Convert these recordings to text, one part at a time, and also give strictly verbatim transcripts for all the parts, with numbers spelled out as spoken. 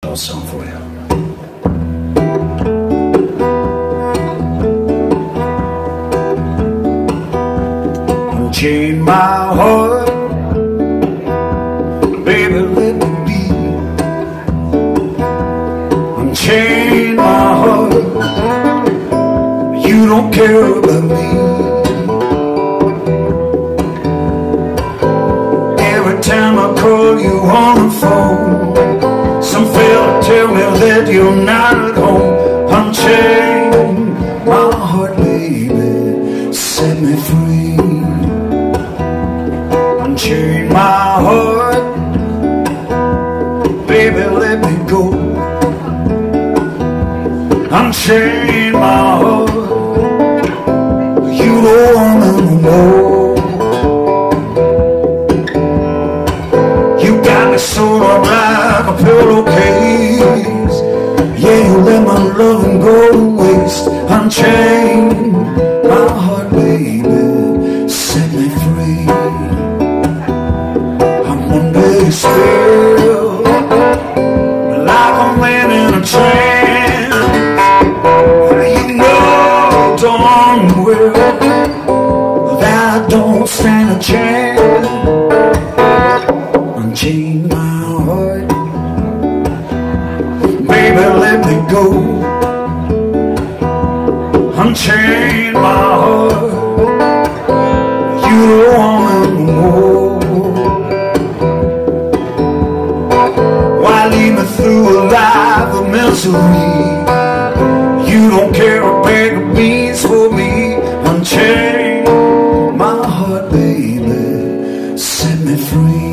Song for you. Unchain my heart, baby, let me be. Unchain my heart, you don't care about me. Every time I call you on the phone, some fella tell me that you're not at home. Unchain my heart, baby, set me free. Unchain my heart, baby, let me go. Unchain my heart, you don't wanna know. You got me sewn up like a pillowcase. Yeah, you let my loving go to waste. Unchain my heart, baby, set me free. I'm under your spell, like a man in a trance. You know darn well that I don't stand a chance. Unchain my heart, baby, let me go. Unchain my heart, you don't want me more. Why lead me through a life of misery? You don't care a bag of beans for me. Unchain my heart, baby, set me free.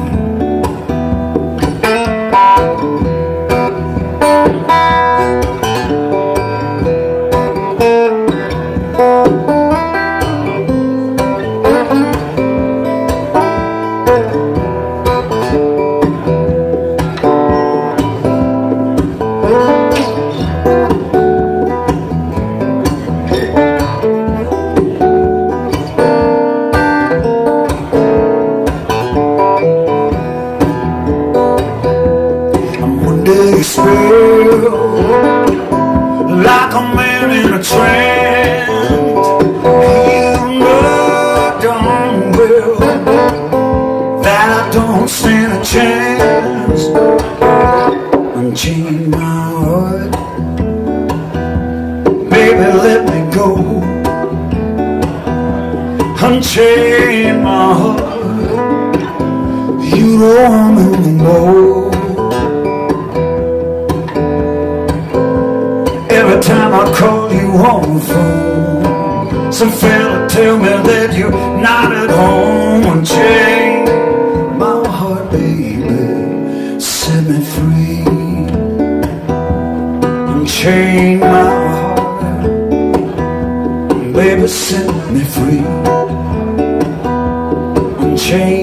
Spell, like a man in a trance. You know darn well that I don't stand a chance. Unchain my heart, baby, let me go. Unchain my heart, you don't want me no more. Every time I call you on the phone, some fella tell me that you're not at home. Unchain my heart, baby, set me free. Unchain my heart, baby, set me free. Unchain